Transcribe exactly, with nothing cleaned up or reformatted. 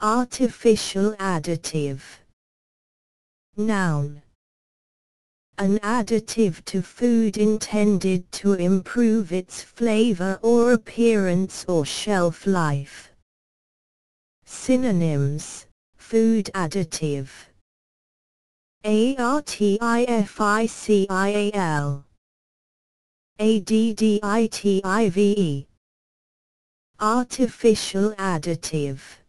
Artificial additive. Noun. An additive to food intended to improve its flavor or appearance or shelf life. Synonyms: food additive, artificial, additive, artificial additive.